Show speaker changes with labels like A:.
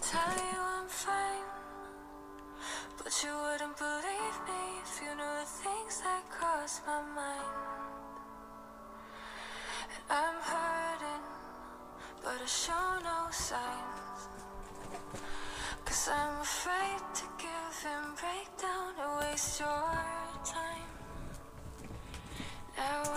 A: tell you I'm fine, but you wouldn't believe me if you knew the things that cross my mind. And I'm hurting, but I show no signs, 'cause I'm afraid to give and break down and waste your time. Now